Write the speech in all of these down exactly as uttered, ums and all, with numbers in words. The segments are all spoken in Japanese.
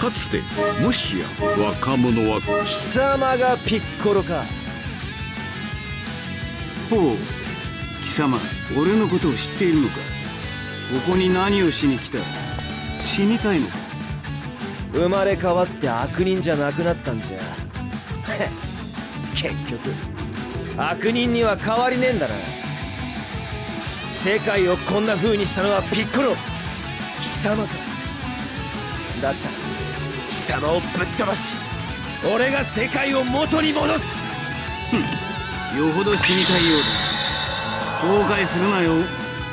かつてもしや若者は貴様がピッコロか。 ほう、貴様、俺のことを知っているのか。ここに何をしに来た。死にたいのか。 生まれ変わって悪人じゃなくなったんじゃ。結局悪人には変わりねえんだな。世界をこんな風にしたのはピッコロ、貴様か。だったら貴様をぶっ飛ばし、俺が世界を元に戻す。 ふん、よほど死にたいようだ。後悔するなよ。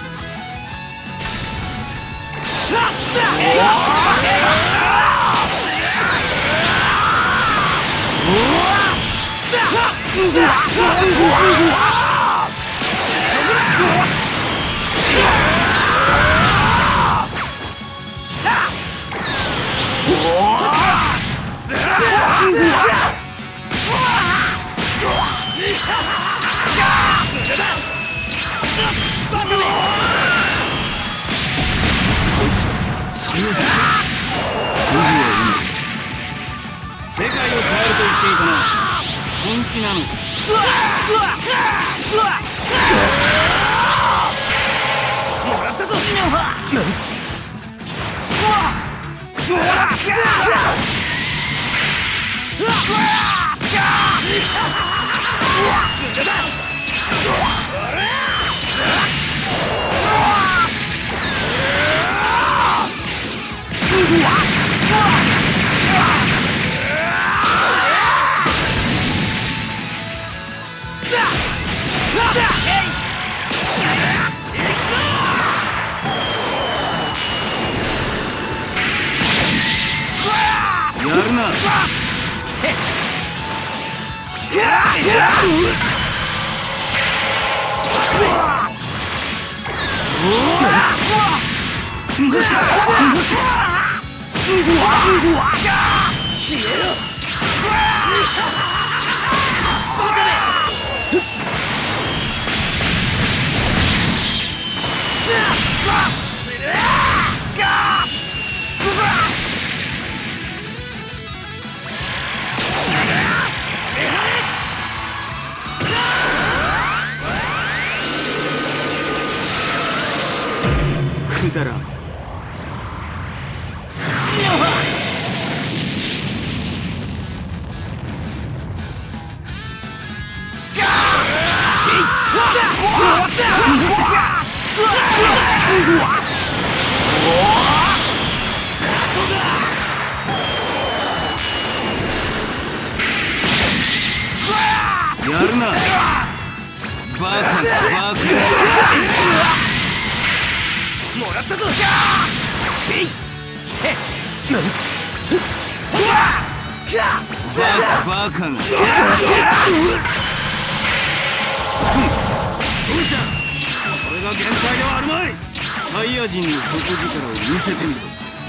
世界を変えると言っていたな。本気なのか。 もらったぞ。 やるな。くだらん。やるな。バカバカ。 もらったぞ。せい。へっ。 バカバカが。どうした。これが限界ではあるまい。サイヤ人の底力を見せてみろ。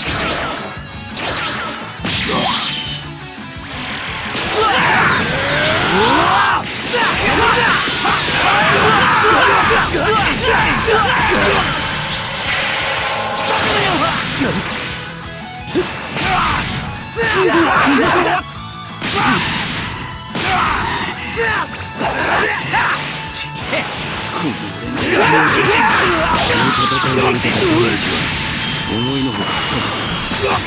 思いのほか深かった。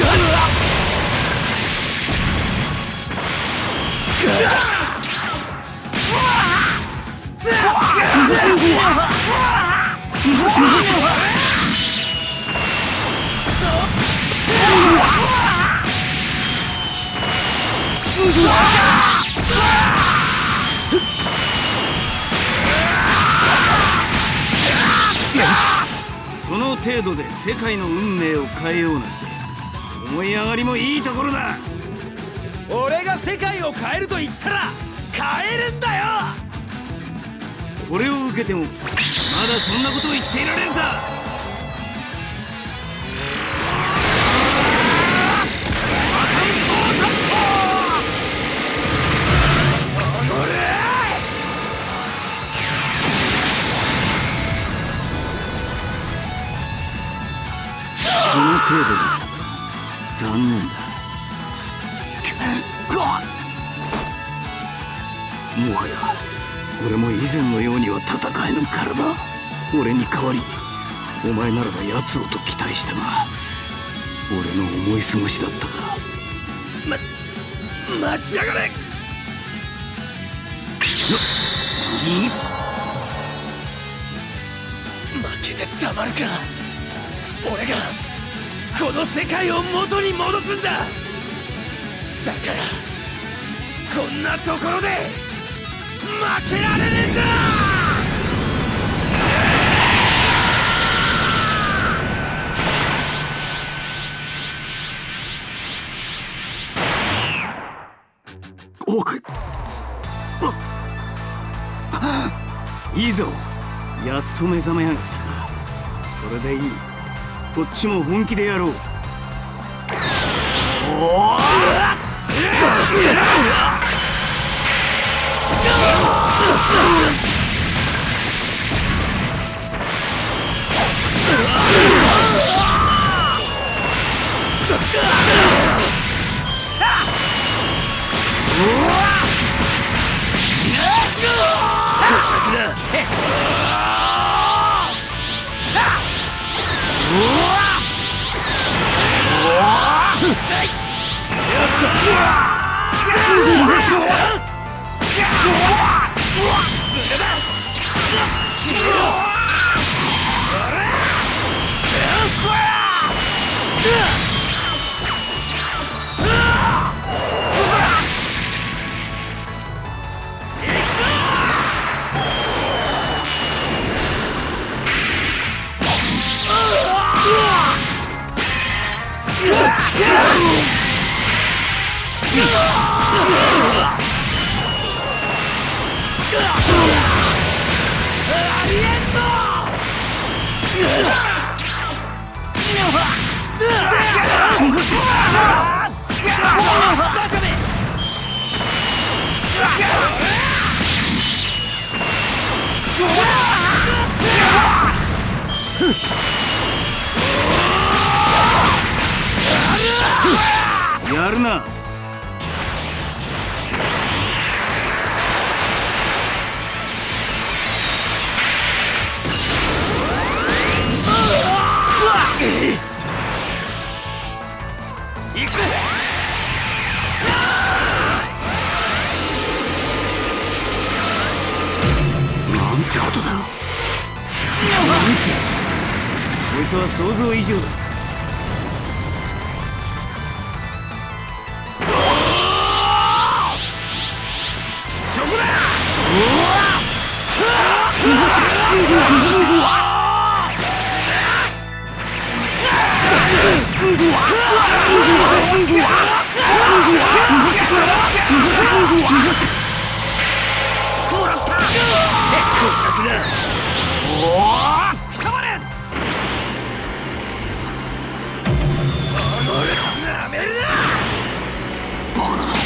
その程度で世界の運命を変えようなんて思い上がりもいいところだ。 俺が世界を変えると言ったら変えるんだよ。 これを受けてもまだそんなことを言っていられるか。この程度だったか。残念だ。 もはや俺も以前のようには戦えぬからだ。俺に代わりお前ならば奴をと期待したが、俺の思い過ごしだったか。 ま待ちやがれ。 何？ 負けてたまるか。俺がこの世界を元に戻すんだ。だからこんなところで負けられねえんだ。 おくいいぞ、やっと目覚めやがったか。それでいい、こっちも本気でやろう。おーやるな。 行くぜ。 なんてことだ。なんてやつ。こいつは想像以上だ。 そこだ。もらった。こさくだ。おお、捕まれ。なめるな。 バカな。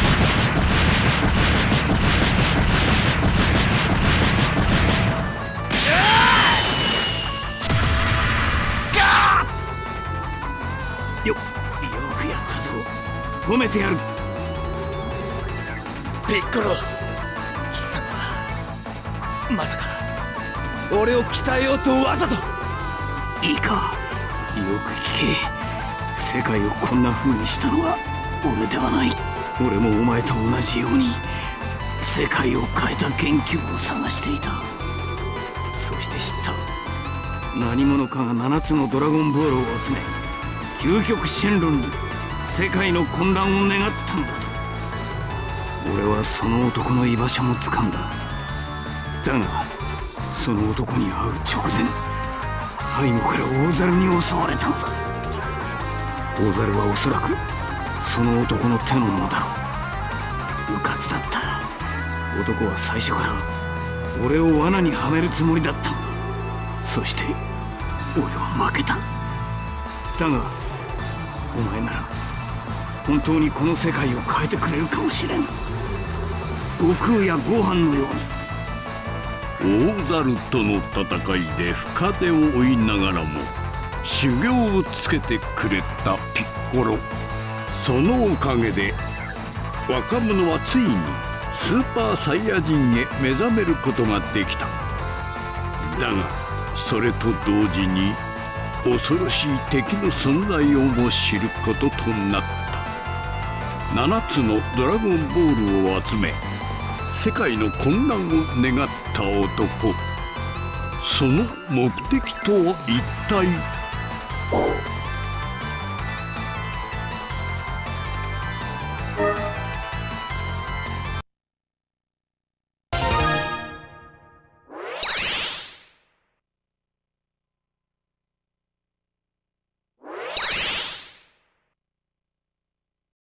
よ、よくやったぞ。褒めてやる。 ピッコロ、貴様まさか俺を鍛えようとわざと。 いいか、よく聞け。世界をこんな風にしたのは俺ではない。俺もお前と同じように世界を変えた元凶を探していた。そして知った。何者かが七つのドラゴンボールを集め、究極神論に世界の混乱を願ったんだと。俺はその男の居場所もつかんだ。だがその男に会う直前、背後から大猿に襲われたんだ。大猿はおそらくその男の手のものだろう。うかつだった。男は最初から俺を罠にはめるつもりだったんだ。そして俺は負けた。だがお前なら本当にこの世界を変えてくれるかもしれん。悟空やご飯のように。 大猿との戦いで深手を負いながらも修行をつけてくれたピッコロ。そのおかげで若者はついにスーパーサイヤ人へ目覚めることができた。だがそれと同時に恐ろしい敵の存在をも知ることとなった。ななつのドラゴンボールを集め世界の混乱を願った男、その目的とは一体。